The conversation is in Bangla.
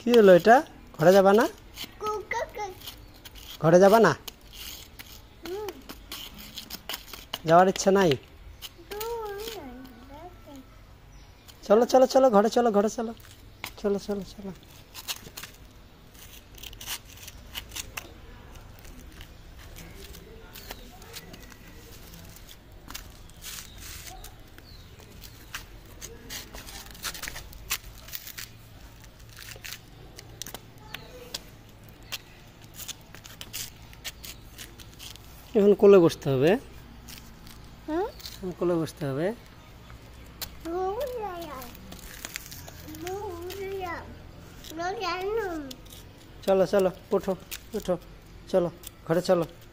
কি হলো এটা? ঘরে যাবা না? ঘরে যাবা না? যাওয়ার ইচ্ছা নাই? চলো চলো চলো, ঘরে চলো, ঘরে চলো, চলো চলো চলো। এখন কোলে বসতে হবে। কোলে বসতে হবে। চলো চলো, উঠো উঠো, চলো ঘরে চলো।